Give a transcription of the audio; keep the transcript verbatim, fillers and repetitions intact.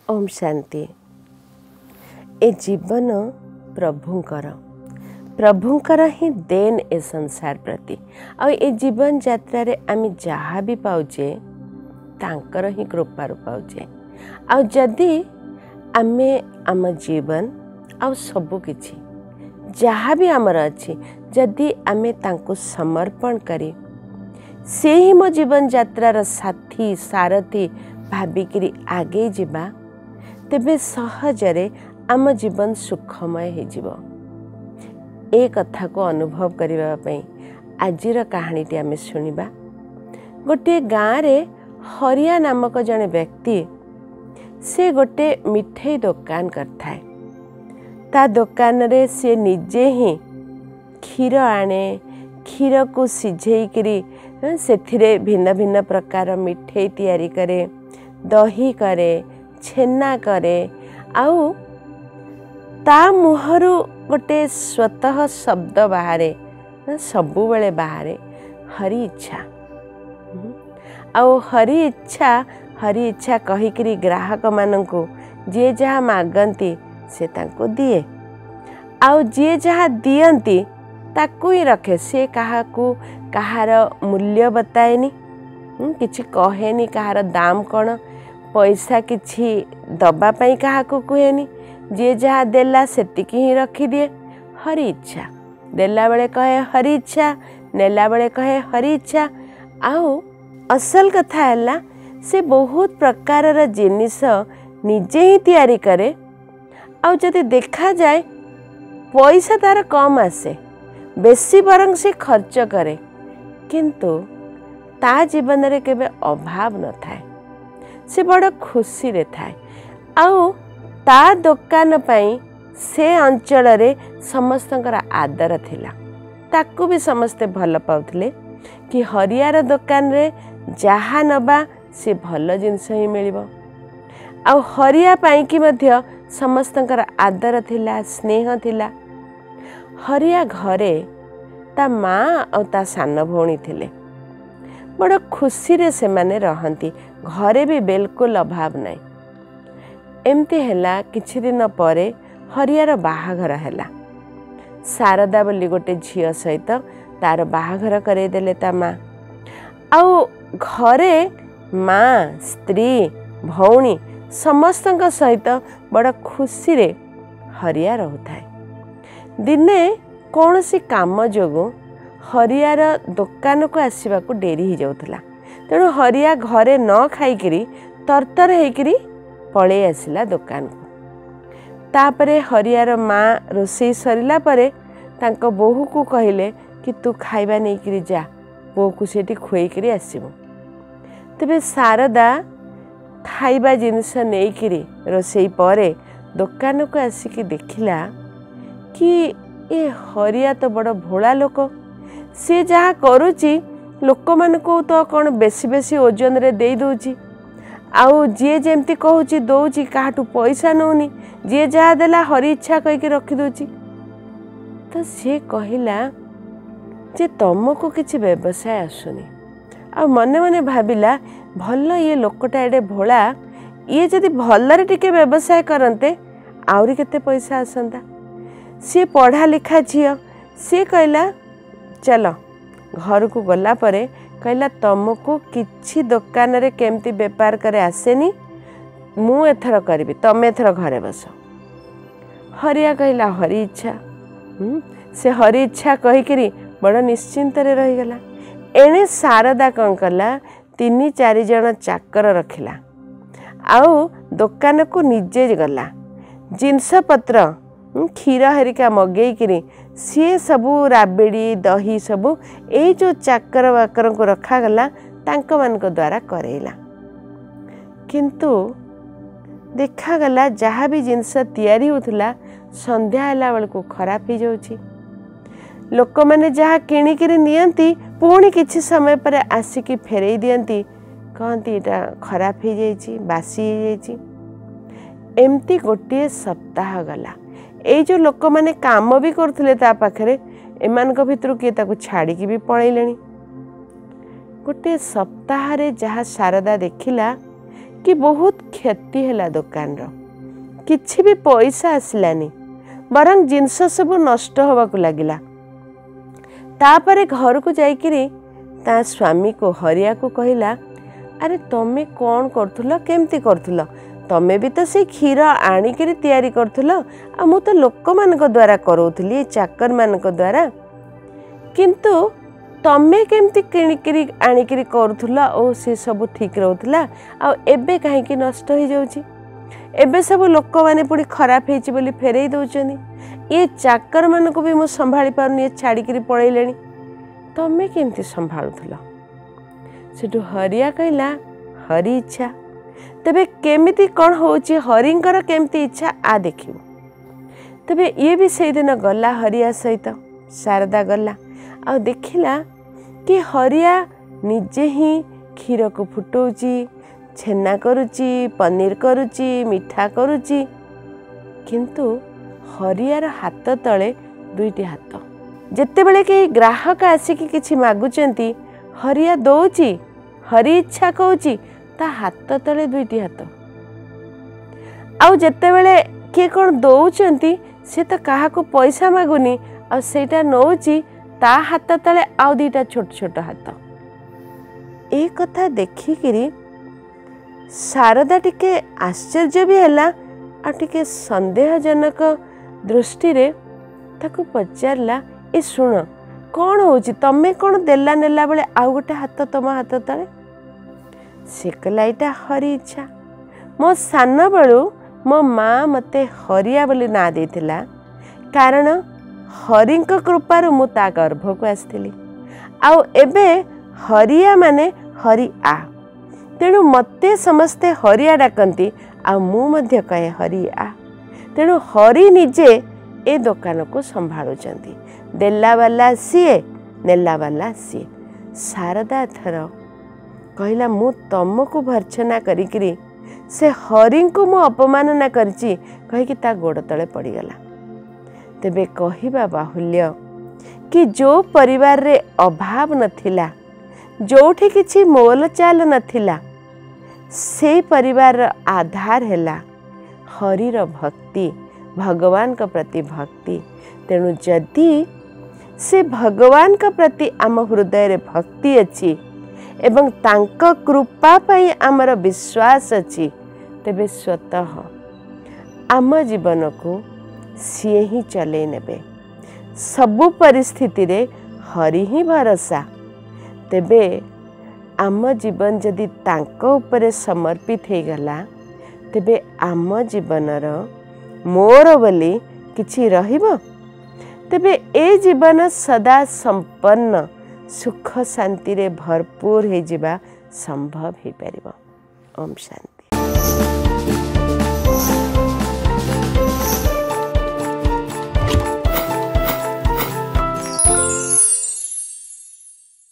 ओम शांति। ए जीवन प्रभुंकर प्रभुंकर ही देन ए संसार प्रति आ ए जीवन यात्रा रे आम जहाँ भी पाउचे तांकर ही कृपारू पाउचे। आ जदि आमे आम जीवन आ सबु किछि जहाँ भी आमर अच्छी जदि आमे तांको समर्पण करी से ही मो जीवन यात्रार साथी सारथी भाविकी आगे जीवा तेबे सहजरे आम जीवन सुखमय हो जिवो। ए कथा को अनुभव करबा पई आजिर कहानीटी आमे सुनिबा। गोटे गाँव रे हरिया नामक जने व्यक्ति से गोटे मिठाई दुकान करथाए। ता दुकान रे से निजे ही क्षीर आने, क्षीर को सिझेई करी सेथिरे भिन्न भिन्न प्रकार मिठाई तैयारी करे, दही करे, छेना करे। आउ ता मुहरु गोटे स्वतः शब्द बाहरे सबु बेले बाहरे हरि इच्छा। आउ हरि इच्छा हरि इच्छा कहिकरी ग्राहक मानंकु जे जहाँ मागंती से तांको दिए। आउ जे जहाँ दियंती ताकू ही रखे। से काहाकू कहार मूल्य बताएनी, किछि कहेनी कहार दाम कौन, पैसा किछि दबा पाई काहाकू कहेनी। जे जहाँ देला सेतिकी ही रखी दिए। हरि इच्छा देला बेले कहे हरि इच्छा, नेला बेले कहे हरि इच्छा। आउ असल कथा है से बहुत प्रकार जिनिस निजे ही तैयारी करे। आउ जदि देखा जाए पैसा तार कम आसे, बेसी बरंग से खर्च करे, किंतु ता जीवन रे केबे अभाव न थाए। से बड़ खुशी रे थाए। आउ ता दुकान पाई से अंचल रे समस्तंकर आदर थिला। ताकू भी समस्ते भल पाउथले कि हरियार दुकान रे जहा नबा से भल जिनस ही मिलिबो। आउ हरिया पाई कि मध्य समस्तंकर आदर थिला, स्नेह थिला। हरिया घरे ता माँ और ता सान भौणी थिले। बड़ खुशी रे से माने रहंती। घरे भी बिल्कुल अभाव नहीं। एमती हैला किछि दिन परे हरियार बाहाघर हैला। शारदा बोली गोटे झियो सहित तार बाहाघर करे देले ता माँ। आउ घरे माँ, स्त्री, भौणी समस्तंक सहित बड़ खुशी रे हरिया रहउथाए। दिने कौन सी काम जोगु हरियार दुकान को आसवा को डेरी हो जाउथला। तेणु हरिया घरे न खाइकरी तरतर होइकरी पळे आसिला दुकान को। तापरे हरियार माँ रोषेई सरिला परे तांको बोहू को कहिले कि तू खाइबा नहीं करी जा, बो को सेठी खुएकरी आसीबो। तबे शारदा खाइबा जिनिस नहीं करी रोषेई परे दुकान को आसिकी देखिला कि ए हरिया तो बड़ भोला लोक। से जहाँ करुची लोक मान को तो कौन बेसी बेसी ओजन रे दे दउची। आउ जे जेमती कहूची दउची, काहाटू पैसा नौनी, जे जहाँ देला हरि इच्छा कहिके रखी दउची। तो से कहिला जे तुमको किछि व्यवसाय आसुनी। आ मने मने भाबिला भल ये लोकटा एडे भोला, ये जदि भलरे टिके व्यवसाय करंते आउरी केते पैसा आसंता। सी पढ़ा लिखा झियो। सी कहला चलो घर को गला परे कहला तुमको किछि दुकान रे केमती बेपार करे आसेनी, मु एथर करबी, तमे एथर घरे बस। हरिया कहला हरि इच्छा। से हरि इच्छा कहिकरी बड़ निश्चिंत रे रही गला। एने शारदा कौन कला, तीन चार जन चाकर रखिला। आउ दुकान को निजे गला। जिनस पत्र क्षीर हरिका मगेई करी सी सबू राबेड़ी दही सबू ए जो चाकर बाकर को रखा गला तांको मान को द्वारा करेला। किंतु देखा गला जहाँ भी जिनस तैयारी होतला संध्या हला बेल को खराब हो जाउची। लोक माने जहाँ किणिकी नियंती पुणी किछि समय पर आसिकी फेरई दियंती, कहती एटा खराब हो जाइची, बासी हो जाइची। एमती गोटे सप्ताह गला। ए जो लोक माने काम भी करथले ता पाखरे एमान को भितरु किए ताको छाड़ी की भी पळैलेनी। गोटे सप्ताह रे जहाँ शारदा देखिला कि बहुत क्षति है दुकान रो किछि भी पैसा आसलानी बरं जिनस सब नष्ट होगा लगिला। तापरे घर को जाइकिरी ता स्वामी को हरिया को कहला अरे तमे कौन करथुल केमती करथुल तमे भी तो से क्षीर आनिकी तैयारी करथुल आ मु तो लोक मान द्वारा करौथली चाकर मान द्वारा किंतु तमे केमती किणिकी आनिकी करुथुल ओ से सब ठीक रहउथला आ एबे काहेकि नष्ट हो जाउची एबे सब लोक माने पुणी खराब हेची बोली फेरई दउचनी ये चाकर मान को भी मु संभाली पारुनी छाड़िकी पळैलेनी तमे केमती संभालुथुल सेठु हरिया कहला हरि इच्छा तबे केमिति कौन होची हरिंकर केमती इच्छा आ देखिबो। तबे ये भी से दिन गला हरिया सहित शारदा गला आ देखिला कि हरिया निजे ही क्षीर को फुटौची छेना करुची पनीर करुची मिठा करुची किंतु हरियार हाथ तले दुईटी हाथ जेतेबेले कि ग्राहक आसिकी किछि मागुचंती हरिया दौची हरि इच्छा कहूची ता हाथ तले दुईटी हाथ आउ जेतेबेले किए कौन दौचंती से तो काहा को पैसा मागुनी आ सेटा नौची ता हाथ तले आउ दीटा छोट छोट हाथ ए कथा देखिकिरी शारदा टिके आश्चर्य भी हैला आ टिके संदेहजनक दृष्टि रे ताकू पचारला ए सुन कौन होची तमे कौन देला नेला बेले आउ गोटे हाथ तम हाथ तले से कहला एटा हरि इच्छा मो सान बेलू मो माँ मते हरिया बोली ना देथिला कारण हरिंक कृपारु मु ता गर्भ को आसथिली आउ एबे हरिया माने हरि आ तेणु मते समस्ते हरिया डाकंती आ मु मध्य कहे हरि आ तेणु हरि निजे ए दुकान को संभालुचंती देला वाला सीए नेला वाला सीए। शारदा थर कहला मु तुमको भर्सना करिकिरी से हरि को मु अपमानना करची कहिकी ता गोड़ तले पड़ीगला। तेबे कहिबा बाहुल्य कि जो परिवार रे अभाव नथिला जोठी किछि मोल चाल नथिला से परिवार आधार हैला हरिर भक्ति भगवान का प्रति भक्ति। तेणु जदि से भगवान का प्रति आम हृदय रे भक्ति अच्छी एवं तांका कृपा पाई आमर विश्वास अच्छी तेबे स्वतः आम जीवन को सी ही चले नेबे सबु परिस्थिति रे हरि ही भरोसा। तेबे आम जीवन जदि तांको उपरे समर्पित हो गला तेबे आम जीवनर मोर बोली किछि रहिबो तेबे ए जीवन सदा संपन्न सुख शांति रे भरपूर हो जिबा संभव हो पारिबो। ओम शांति।